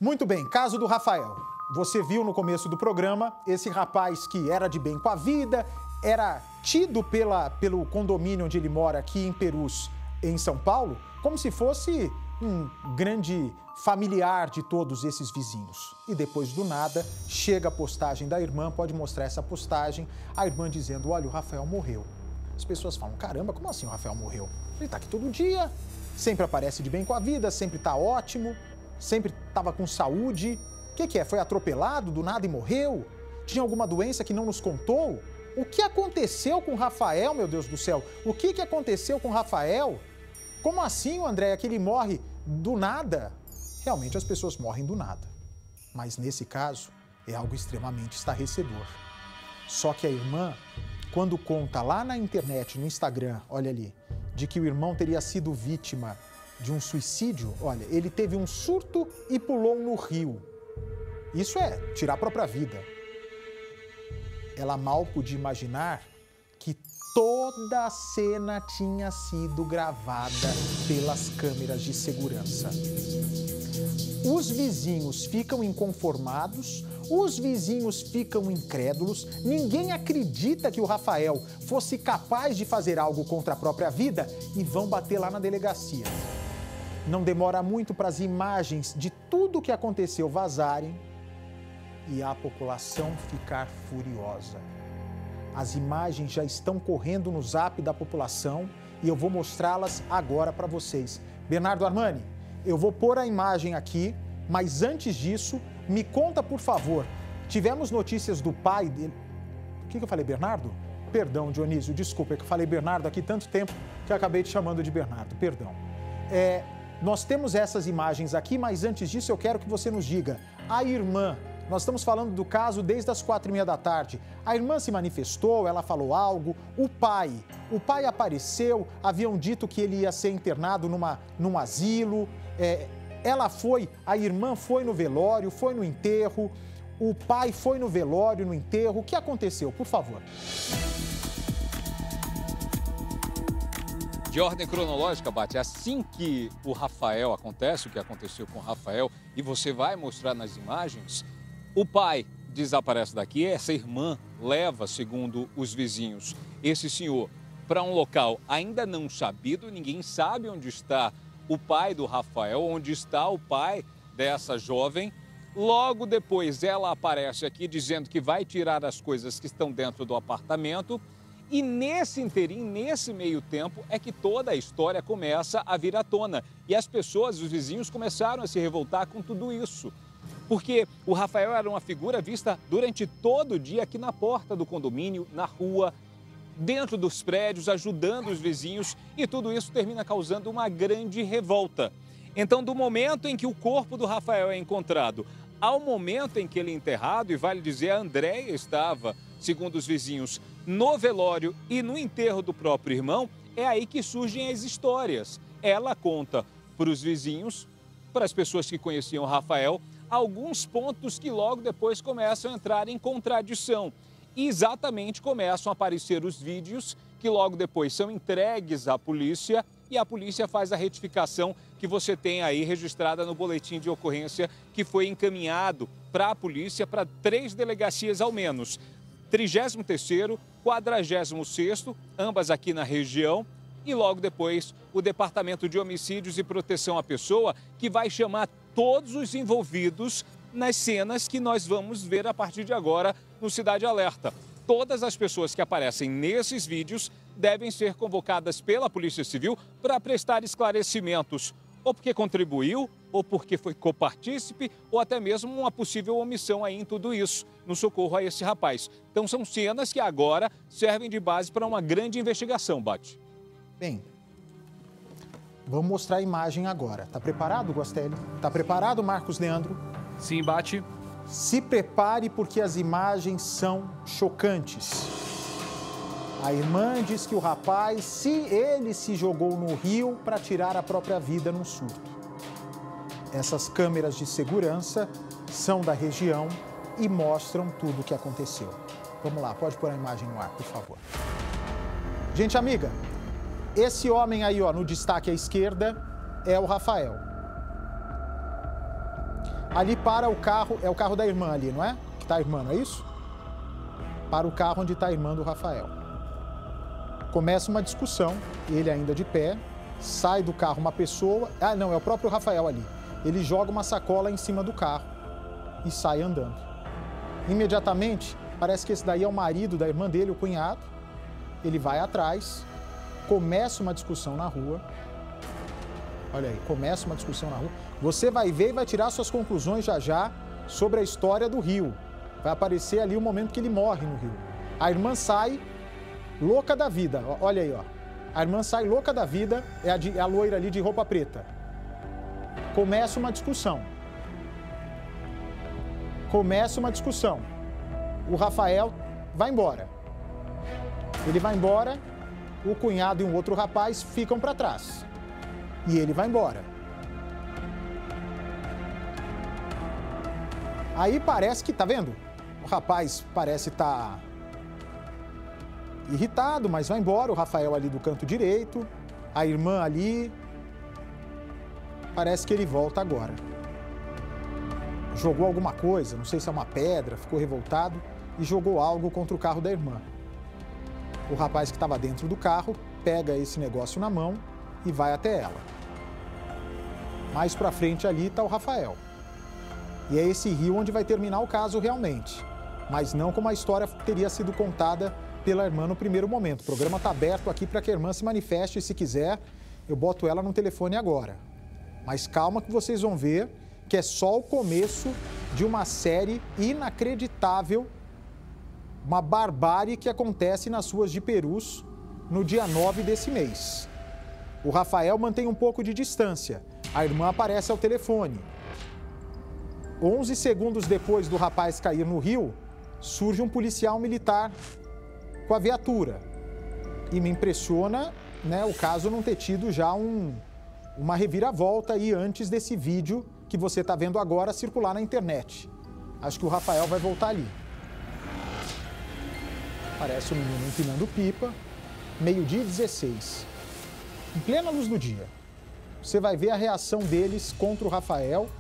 Muito bem, caso do Rafael. Você viu no começo do programa esse rapaz que era de bem com a vida, era tido pelo condomínio onde ele mora aqui em Perus, em São Paulo, como se fosse um grande familiar de todos esses vizinhos. E depois do nada, chega a postagem da irmã, pode mostrar essa postagem, a irmã dizendo, olha, o Rafael morreu. As pessoas falam, caramba, como assim o Rafael morreu? Ele tá aqui todo dia, sempre aparece de bem com a vida, sempre tá ótimo, sempre estava com saúde. O que é? Foi atropelado do nada e morreu? Tinha alguma doença que não nos contou? O que aconteceu com o Rafael, meu Deus do céu? O que aconteceu com o Rafael? Como assim, André, que ele morre do nada? Realmente as pessoas morrem do nada. Mas nesse caso, é algo extremamente estarrecedor. Só que a irmã, quando conta lá na internet, no Instagram, olha ali, de que o irmão teria sido vítima de um suicídio, olha, ele teve um surto e pulou no rio. Isso é tirar a própria vida. Ela mal podia imaginar que toda a cena tinha sido gravada pelas câmeras de segurança. Os vizinhos ficam inconformados, os vizinhos ficam incrédulos, ninguém acredita que o Rafael fosse capaz de fazer algo contra a própria vida e vão bater lá na delegacia. Não demora muito para as imagens de tudo o que aconteceu vazarem e a população ficar furiosa. As imagens já estão correndo no zap da população e eu vou mostrá-las agora para vocês. Bernardo Armani, eu vou pôr a imagem aqui, mas antes disso, me conta, por favor, tivemos notícias do pai dele... O que eu falei, Bernardo? Perdão, Dionísio, desculpa, é que eu falei Bernardo aqui tanto tempo que eu acabei te chamando de Bernardo, perdão. Nós temos essas imagens aqui, mas antes disso eu quero que você nos diga, a irmã... Nós estamos falando do caso desde as 4h30 da tarde. A irmã se manifestou, ela falou algo. O pai apareceu, haviam dito que ele ia ser internado num asilo. A irmã foi no velório, foi no enterro. O pai foi no velório, no enterro. O que aconteceu? Por favor. De ordem cronológica, Bate, assim que o Rafael acontece, o que aconteceu com o Rafael, e você vai mostrar nas imagens... O pai desaparece daqui, essa irmã leva, segundo os vizinhos, esse senhor para um local ainda não sabido, ninguém sabe onde está o pai do Rafael, onde está o pai dessa jovem. Logo depois ela aparece aqui dizendo que vai tirar as coisas que estão dentro do apartamento e nesse interim, nesse meio tempo, é que toda a história começa a vir à tona e as pessoas, os vizinhos começaram a se revoltar com tudo isso. Porque o Rafael era uma figura vista durante todo o dia aqui na porta do condomínio, na rua, dentro dos prédios, ajudando os vizinhos e tudo isso termina causando uma grande revolta. Então, do momento em que o corpo do Rafael é encontrado ao momento em que ele é enterrado, e vale dizer, a Andréia estava, segundo os vizinhos, no velório e no enterro do próprio irmão, é aí que surgem as histórias. Ela conta para os vizinhos, para as pessoas que conheciam o Rafael, alguns pontos que logo depois começam a entrar em contradição. E exatamente começam a aparecer os vídeos que logo depois são entregues à polícia e a polícia faz a retificação que você tem aí registrada no boletim de ocorrência que foi encaminhado para a polícia para 3 delegacias ao menos. 33º, 46º, ambas aqui na região. E logo depois o Departamento de Homicídios e Proteção à Pessoa que vai chamar todos os envolvidos nas cenas que nós vamos ver a partir de agora no Cidade Alerta. Todas as pessoas que aparecem nesses vídeos devem ser convocadas pela Polícia Civil para prestar esclarecimentos, ou porque contribuiu, ou porque foi copartícipe, ou até mesmo uma possível omissão aí em tudo isso, no socorro a esse rapaz. Então são cenas que agora servem de base para uma grande investigação, Bate. Bem, vamos mostrar a imagem agora. Tá preparado, Guastelli? Tá preparado, Marcos Leandro? Sim, Bate. Se prepare porque as imagens são chocantes. A irmã diz que o rapaz, ele se jogou no rio para tirar a própria vida num surto. Essas câmeras de segurança são da região e mostram tudo o que aconteceu. Vamos lá, pode pôr a imagem no ar, por favor. Gente amiga, esse homem aí, ó, no destaque à esquerda, é o Rafael. Ali para o carro, é o carro da irmã ali, não é? Que está a irmã, não é isso? Para o carro onde está a irmã do Rafael. Começa uma discussão, ele ainda de pé, sai do carro uma pessoa... Ah, não, é o próprio Rafael ali. Ele joga uma sacola em cima do carro e sai andando. Imediatamente, parece que esse daí é o marido da irmã dele, o cunhado. Ele vai atrás, começa uma discussão na rua. Olha aí, começa uma discussão na rua. Você vai ver e vai tirar suas conclusões já já sobre a história do Rio. Vai aparecer ali o momento que ele morre no Rio. A irmã sai louca da vida. Olha aí, ó. A irmã sai louca da vida, é a loira ali de roupa preta. Começa uma discussão. Começa uma discussão. O Rafael vai embora. Ele vai embora, o cunhado e um outro rapaz ficam para trás. E ele vai embora. Aí parece que, tá vendo? O rapaz parece estar irritado, mas vai embora. O Rafael ali do canto direito, a irmã ali. Parece que ele volta agora. Jogou alguma coisa, não sei se é uma pedra, ficou revoltado e jogou algo contra o carro da irmã. O rapaz que estava dentro do carro pega esse negócio na mão e vai até ela. Mais pra frente ali está o Rafael. E é esse rio onde vai terminar o caso realmente. Mas não como a história teria sido contada pela irmã no primeiro momento. O programa está aberto aqui para que a irmã se manifeste e, se quiser, eu boto ela no telefone agora. Mas calma que vocês vão ver que é só o começo de uma série inacreditável, uma barbárie que acontece nas ruas de Perus no dia 9 desse mês. O Rafael mantém um pouco de distância. A irmã aparece ao telefone. 11 segundos depois do rapaz cair no rio, surge um policial militar com a viatura. E me impressiona, né, o caso não ter tido já uma reviravolta aí antes desse vídeo que você está vendo agora circular na internet. Acho que o Rafael vai voltar ali. Parece o menino empinando pipa, 12h16. Em plena luz do dia. Você vai ver a reação deles contra o Rafael.